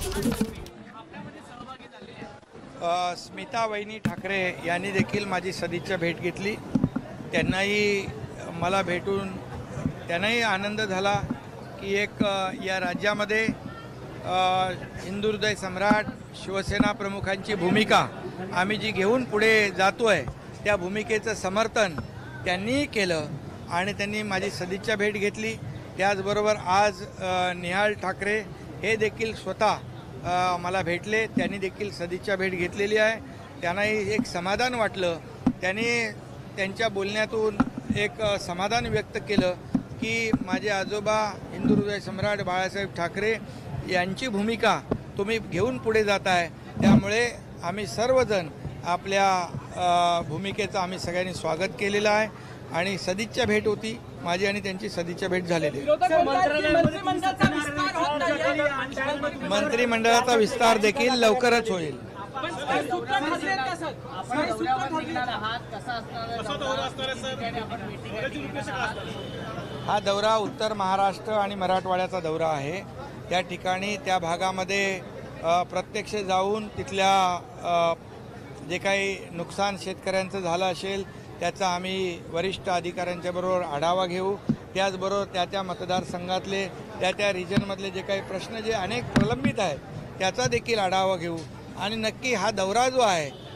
स्मिता वहिनी ठाकरे यांनी देखील माझी सदिच्छा भेट घेतली। त्यांनाही मला भेटून त्यांनाही आनंद झाला की एक या राज्यामध्ये हिंदू हृदय सम्राट शिवसेना प्रमुखांची भूमिका आम्ही जी घेऊन पुढे जातो आहे त्या भूमिकेचं समर्थन त्यांनीही केलं आणि त्यांनी माझी सदिच्छा भेट घेतली। त्याचबरोबर आज निहाल ठाकरे हे देखील स्वतः मला भेटले, त्यांनी देखील सदिच्छा भेट घेतलेली आहे। त्यांनाही एक समाधान वाटलं, त्यांनी त्यांच्या बोलण्यातून एक समाधान व्यक्त केलं की माझे आजोबा हिंदू हृदय सम्राट बाळासाहेब ठाकरे यांची भूमिका तुम्ही घेऊन पुढे जात आहे, त्यामुळे आम्ही सर्वजण आपल्या भूमिकेचं आम्ही सगळ्यांनी स्वागत केलेलं आहे आणि सदिच्छा भेट होती माझी आणि त्यांची सदिच्छा भेट झालेली आहे। मंत्रिमंडळाचा विस्तार देखील लवकरच होईल। हा दौरा उत्तर महाराष्ट्र आणि मराठवाड्याचा दौरा आहे। त्या ठिकाणी त्या भागामध्ये प्रत्यक्ष जाऊन तिथल्या जे काही नुकसान शेतकऱ्यांचं झालं असेल त्याचा आम्ही वरिष्ठ अधिकाऱ्यांच्या बरोबर आढावा घेऊ। त्याचबरोबर त्या मतदारसंघातले त्या रिजनमधले जे काही प्रश्न जे अनेक प्रलंबित आहेत त्याचा देखील आढावा घेऊ आणि नक्की हा दौरा जो आहे